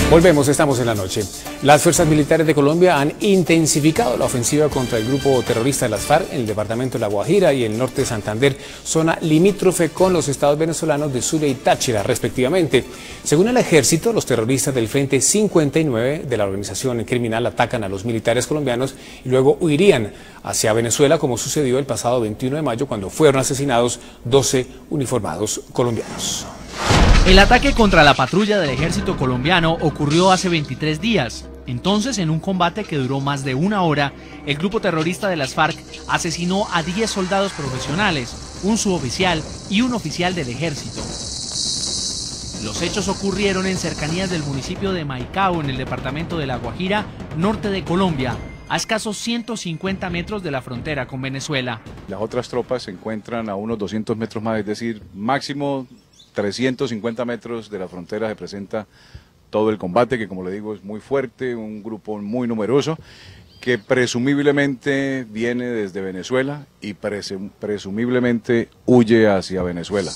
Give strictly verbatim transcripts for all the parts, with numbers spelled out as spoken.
Volvemos, estamos en la noche. Las fuerzas militares de Colombia han intensificado la ofensiva contra el grupo terrorista de las FARC en el departamento de La Guajira y el norte de Santander, zona limítrofe con los estados venezolanos de Zulia y Táchira, respectivamente. Según el ejército, los terroristas del Frente cincuenta y nueve de la organización criminal atacan a los militares colombianos y luego huirían hacia Venezuela, como sucedió el pasado veintiuno de mayo cuando fueron asesinados doce uniformados colombianos. El ataque contra la patrulla del ejército colombiano ocurrió hace veintitrés días. Entonces, en un combate que duró más de una hora, el grupo terrorista de las FARC asesinó a diez soldados profesionales, un suboficial y un oficial del ejército. Los hechos ocurrieron en cercanías del municipio de Maicao, en el departamento de La Guajira, norte de Colombia, a escasos ciento cincuenta metros de la frontera con Venezuela. Las otras tropas se encuentran a unos doscientos metros más, es decir, máximo trescientos cincuenta metros de la frontera se presenta todo el combate, que como le digo es muy fuerte, un grupo muy numeroso, que presumiblemente viene desde Venezuela y presum presumiblemente huye hacia Venezuela.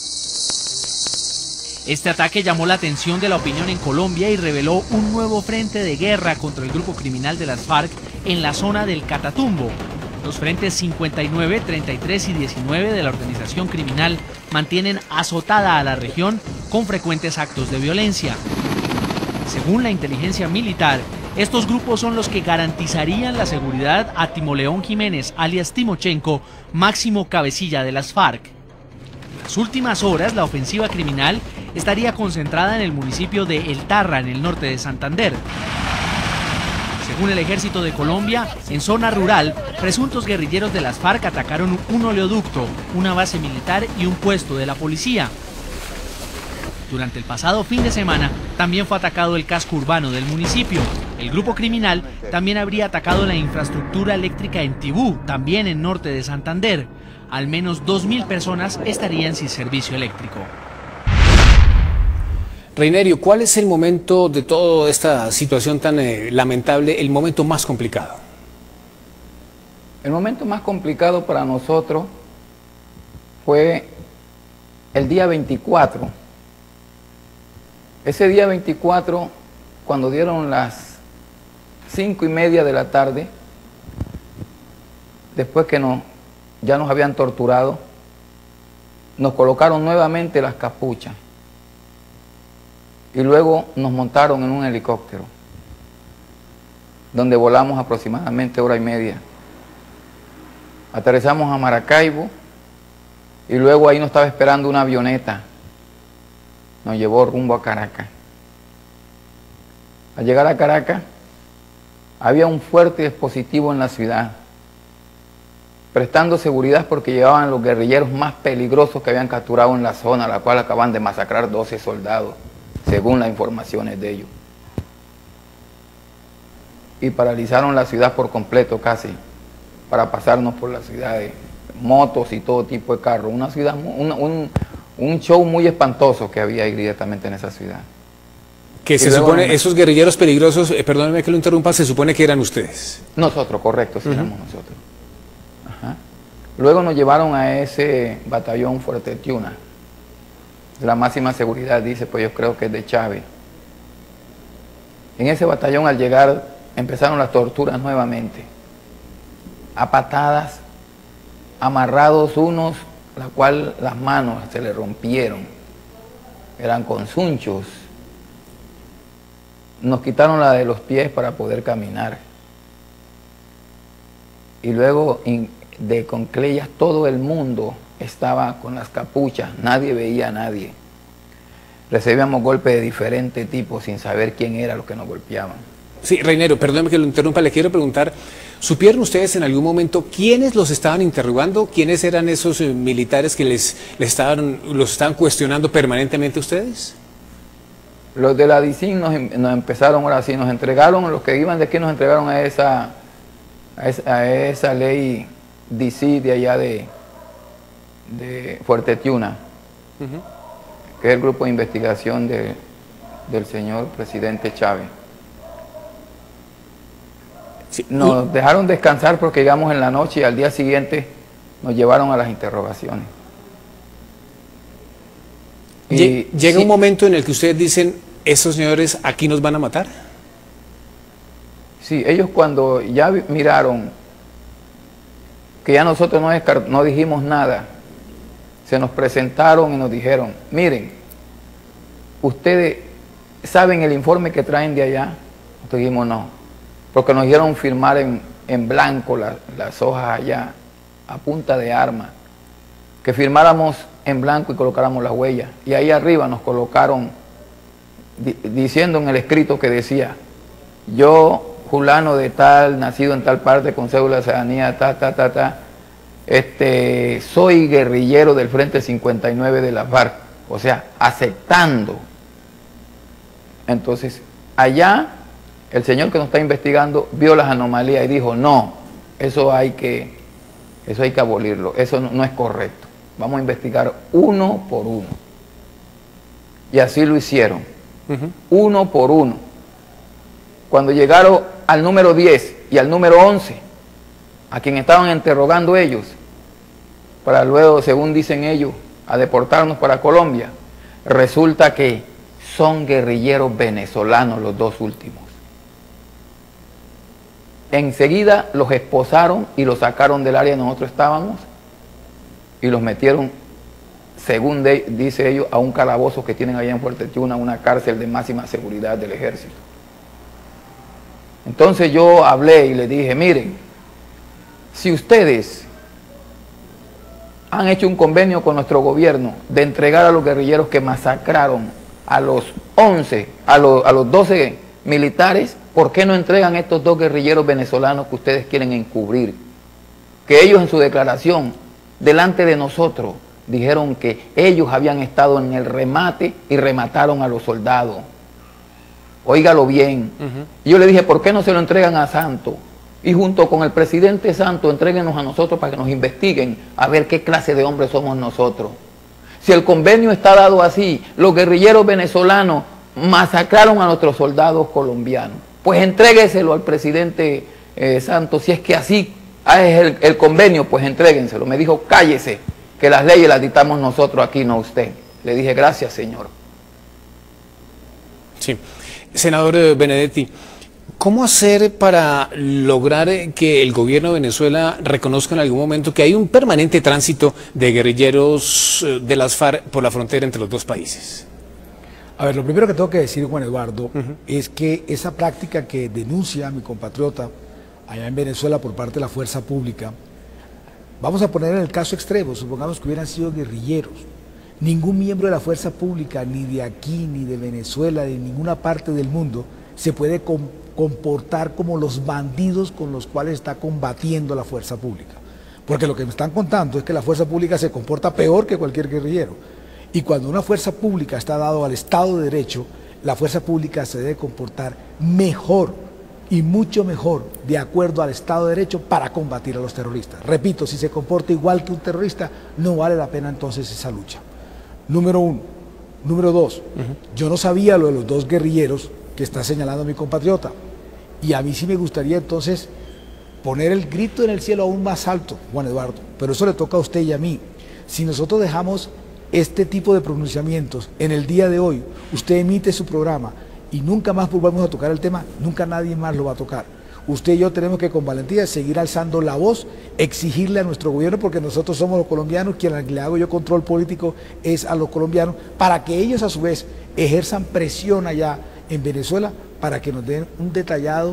Este ataque llamó la atención de la opinión en Colombia y reveló un nuevo frente de guerra contra el grupo criminal de las FARC en la zona del Catatumbo. Los frentes cincuenta y nueve, treinta y tres y diecinueve de la organización criminal mantienen azotada a la región con frecuentes actos de violencia. Según la inteligencia militar, estos grupos son los que garantizarían la seguridad a Timoleón Jiménez, alias Timochenko, máximo cabecilla de las FARC. En las últimas horas, la ofensiva criminal estaría concentrada en el municipio de El Tarra, en el norte de Santander. Según el ejército de Colombia, en zona rural, presuntos guerrilleros de las FARC atacaron un oleoducto, una base militar y un puesto de la policía. Durante el pasado fin de semana, también fue atacado el casco urbano del municipio. El grupo criminal también habría atacado la infraestructura eléctrica en Tibú, también en norte de Santander. Al menos dos mil personas estarían sin servicio eléctrico. Reinerio, ¿cuál es el momento de toda esta situación tan eh, lamentable, el momento más complicado? El momento más complicado para nosotros fue el día veinticuatro. Ese día veinticuatro, cuando dieron las cinco y media de la tarde, después que nos, ya nos habían torturado, nos colocaron nuevamente las capuchas. Y luego nos montaron en un helicóptero, donde volamos aproximadamente hora y media. Aterrizamos a Maracaibo y luego ahí nos estaba esperando una avioneta. Nos llevó rumbo a Caracas. Al llegar a Caracas, había un fuerte dispositivo en la ciudad, prestando seguridad porque llevaban los guerrilleros más peligrosos que habían capturado en la zona, a la cual acaban de masacrar doce soldados. Según las informaciones de ellos. Y paralizaron la ciudad por completo casi, para pasarnos por la ciudad de motos y todo tipo de carros. Una ciudad, un, un, un show muy espantoso que había ahí directamente en esa ciudad. Que se supone, nos... esos guerrilleros peligrosos, eh, perdóneme que lo interrumpa, se supone que eran ustedes. Nosotros, correcto, sí, uh-huh. éramos nosotros. Ajá. Luego nos llevaron a ese batallón Fuerte Tiuna. La máxima seguridad, dice, pues yo creo que es de Chávez. En ese batallón, al llegar, empezaron las torturas nuevamente. A patadas, amarrados unos, la cual las manos se le rompieron. Eran con sunchos. Nos quitaron la de los pies para poder caminar. Y luego, de concleyas, todo el mundo estaba con las capuchas, nadie veía a nadie. Recibíamos golpes de diferente tipo sin saber quién era los que nos golpeaban. Sí, Reinerio, perdóneme que lo interrumpa, le quiero preguntar, ¿supieron ustedes en algún momento quiénes los estaban interrogando? ¿Quiénes eran esos eh, militares que les, les estaban, los estaban cuestionando permanentemente a ustedes? Los de la D I C I N nos, nos empezaron ahora sí, nos entregaron, los que iban de aquí nos entregaron a esa, a esa, a esa ley D C I de allá de... de Fuerte Tiuna, uh-huh. que es el grupo de investigación de, del señor presidente Chávez. Sí. Nos uh. dejaron descansar porque llegamos en la noche y al día siguiente nos llevaron a las interrogaciones. Y llega sí. un momento en el que ustedes dicen, ¿Esos señores aquí nos van a matar? Sí, ellos cuando ya miraron que ya nosotros no, no dijimos nada, se nos presentaron y nos dijeron, miren, ustedes saben el informe que traen de allá. Nosotros dijimos no, porque nos dieron firmar en, en blanco la, las hojas allá, a punta de arma, que firmáramos en blanco y colocáramos las huellas. Y ahí arriba nos colocaron di, diciendo en el escrito que decía, yo, fulano de tal, nacido en tal parte, con cédula de ciudadanía, ta, ta, ta, ta, este, soy guerrillero del Frente cincuenta y nueve de la FARC, o sea, aceptando. Entonces, allá, el señor que nos está investigando vio las anomalías y dijo, no, eso hay que, eso hay que abolirlo, eso no, no es correcto. Vamos a investigar uno por uno. Y así lo hicieron, uh-huh. uno por uno. Cuando llegaron al número diez y al número once, a quien estaban interrogando ellos, para luego, según dicen ellos, a deportarnos para Colombia, resulta que son guerrilleros venezolanos los dos últimos. Enseguida los esposaron y los sacaron del área donde nosotros estábamos y los metieron, según de, dice ellos, a un calabozo que tienen allá en Fuerte Tiuna, una cárcel de máxima seguridad del ejército. Entonces yo hablé y les dije, miren, si ustedes han hecho un convenio con nuestro gobierno de entregar a los guerrilleros que masacraron a los once, a los, a los doce militares, ¿por qué no entregan estos dos guerrilleros venezolanos que ustedes quieren encubrir? Que ellos en su declaración, delante de nosotros, dijeron que ellos habían estado en el remate y remataron a los soldados. Óigalo bien. Uh-huh. Y yo le dije, ¿por qué no se lo entregan a Santos? Y junto con el presidente Santos, entréguenos a nosotros para que nos investiguen a ver qué clase de hombres somos nosotros. Si el convenio está dado así, los guerrilleros venezolanos masacraron a nuestros soldados colombianos, pues entrégueselo al presidente eh, Santos, si es que así es el, el convenio, pues entréguenselo. Me dijo, cállese, que las leyes las dictamos nosotros aquí, no usted. Le dije, gracias, señor. Sí. Senador Benedetti, ¿cómo hacer para lograr que el gobierno de Venezuela reconozca en algún momento que hay un permanente tránsito de guerrilleros de las FARC por la frontera entre los dos países? A ver, lo primero que tengo que decir, Juan Eduardo, uh-huh. es que esa práctica que denuncia mi compatriota allá en Venezuela por parte de la fuerza pública, vamos a poner en el caso extremo, supongamos que hubieran sido guerrilleros. Ningún miembro de la fuerza pública, ni de aquí, ni de Venezuela, de ninguna parte del mundo, se puede com comportar como los bandidos con los cuales está combatiendo la fuerza pública. Porque lo que me están contando es que la fuerza pública se comporta peor que cualquier guerrillero. Y cuando una fuerza pública está dado al Estado de Derecho, la fuerza pública se debe comportar mejor y mucho mejor de acuerdo al Estado de Derecho para combatir a los terroristas. Repito, si se comporta igual que un terrorista, no vale la pena entonces esa lucha. Número uno. Número dos, uh-huh. yo no sabía lo de los dos guerrilleros que está señalando mi compatriota. Y a mí sí me gustaría entonces poner el grito en el cielo aún más alto, Juan Eduardo, pero eso le toca a usted y a mí. Si nosotros dejamos este tipo de pronunciamientos en el día de hoy, usted emite su programa y nunca más volvemos a tocar el tema, nunca nadie más lo va a tocar. Usted y yo tenemos que con valentía seguir alzando la voz, exigirle a nuestro gobierno, porque nosotros somos los colombianos, quien le hago yo control político es a los colombianos, para que ellos a su vez ejerzan presión allá en Venezuela para que nos den un detallado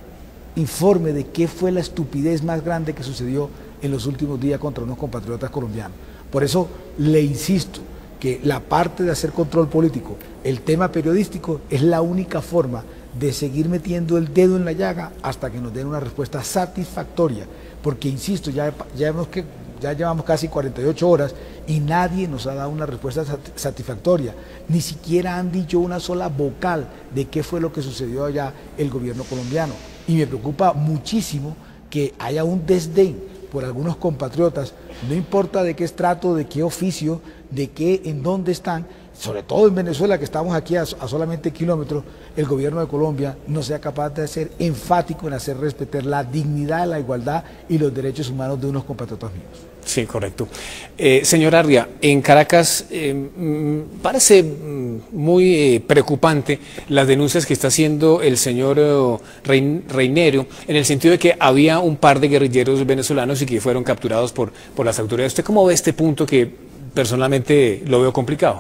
informe de qué fue la estupidez más grande que sucedió en los últimos días contra unos compatriotas colombianos. Por eso le insisto que la parte de hacer control político, el tema periodístico, es la única forma de seguir metiendo el dedo en la llaga hasta que nos den una respuesta satisfactoria, porque insisto, ya, ya, hemos que, ya llevamos casi cuarenta y ocho horas y nadie nos ha dado una respuesta satisfactoria, ni siquiera han dicho una sola vocal de qué fue lo que sucedió allá el gobierno colombiano, y me preocupa muchísimo que haya un desdén por algunos compatriotas, no importa de qué estrato, de qué oficio, de qué, en dónde están, sobre todo en Venezuela, que estamos aquí a, a solamente kilómetros, el gobierno de Colombia no sea capaz de ser enfático en hacer respetar la dignidad, la igualdad y los derechos humanos de unos compatriotas míos. Sí, correcto. Eh, señor Arria, en Caracas eh, parece muy eh, preocupante las denuncias que está haciendo el señor eh, Rein, Reinero, en el sentido de que había un par de guerrilleros venezolanos y que fueron capturados por, por las autoridades. ¿Usted cómo ve este punto que personalmente lo veo complicado?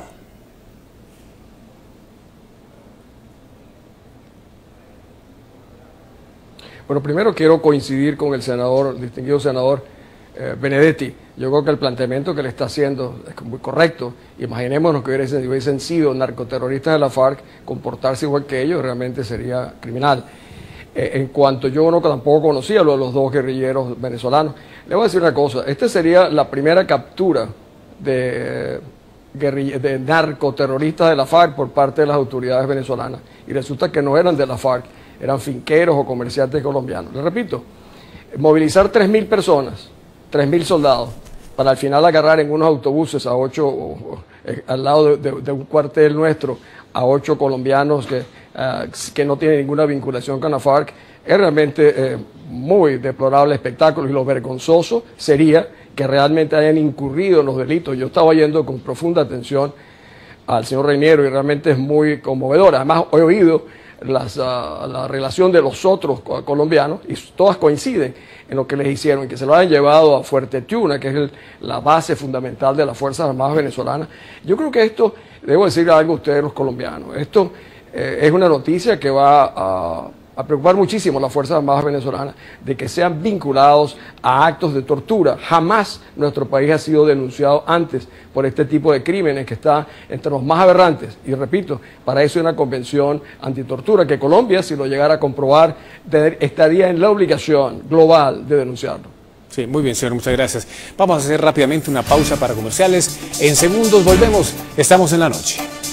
Bueno, primero quiero coincidir con el senador, el distinguido senador eh, Benedetti. Yo creo que el planteamiento que le está haciendo es muy correcto. Imaginémonos que hubiesen, hubiesen sido narcoterroristas de la FARC, comportarse igual que ellos realmente sería criminal. Eh, en cuanto yo no tampoco conocía lo de los dos guerrilleros venezolanos, le voy a decir una cosa, esta sería la primera captura de, guerrill de narcoterroristas de la FARC por parte de las autoridades venezolanas, y resulta que no eran de la FARC, eran finqueros o comerciantes colombianos. Les repito, movilizar tres mil personas, tres mil soldados, para al final agarrar en unos autobuses a ocho, o, o, eh, al lado de, de, de un cuartel nuestro, a ocho colombianos que, uh, que no tienen ninguna vinculación con la FARC, es realmente eh, muy deplorable espectáculo, y lo vergonzoso sería que realmente hayan incurrido en los delitos. Yo estaba yendo con profunda atención al señor Reinero y realmente es muy conmovedor. Además, he oído Las, uh, la relación de los otros colombianos y todas coinciden en lo que les hicieron, que se lo hayan llevado a Fuerte Tiuna, que es el, la base fundamental de las Fuerzas Armadas venezolanas. Yo creo que esto, debo decirle algo a ustedes los colombianos, esto eh, es una noticia que va a, a preocupar muchísimo a las Fuerzas Armadas venezolanas, de que sean vinculados a actos de tortura. Jamás nuestro país ha sido denunciado antes por este tipo de crímenes, que está entre los más aberrantes. Y repito, para eso hay una convención antitortura, que Colombia, si lo llegara a comprobar, estaría en la obligación global de denunciarlo. Sí, muy bien, señor, muchas gracias. Vamos a hacer rápidamente una pausa para comerciales. En segundos volvemos. Estamos en la noche.